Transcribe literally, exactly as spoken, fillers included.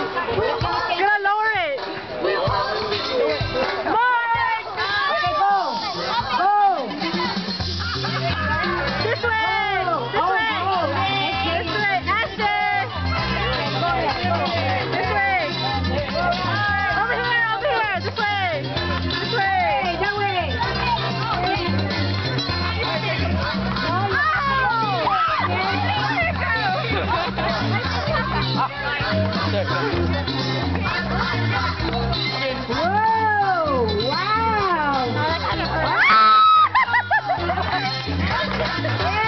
Gonna lower it. Mark! Okay, go. Go. This way. This Oh, way. oh, This way. Ashton. This way. Over here. Over here. This way. This way. Hey, that way. Whoa! Wow! Oh!